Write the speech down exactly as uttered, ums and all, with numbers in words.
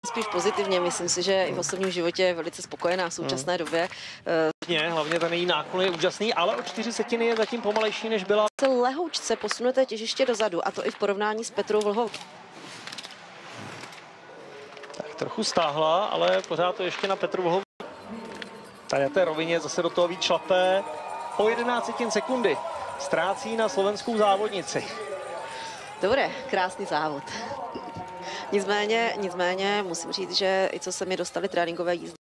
Spíš pozitivně, myslím si, že i v osobním životě je velice spokojená v současné hmm. době. Hlavně ten její náklon je úžasný, ale o čtyři setiny je zatím pomalejší, než byla. Se lehoučce posunete těžiště dozadu, a to i v porovnání s Petrou Vlhovou. Tak trochu stáhla, ale pořád to ještě na Petru Vlhovou. Tady na té rovině zase do toho víc šlapé. O jedenáct setin sekundy ztrácí na slovenskou závodnici. Dobré, krásný závod. Nicméně, nicméně musím říct, že i co se mi dostaly tréninkové jízdy,